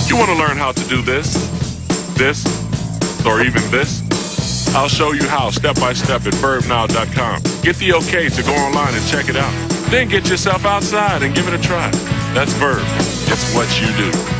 You want to learn how to do this, or even this? I'll show you how step by step at verbnow.com. Get the okay to go online and check it out. Then get yourself outside and give it a try. That's Verb. It's what you do.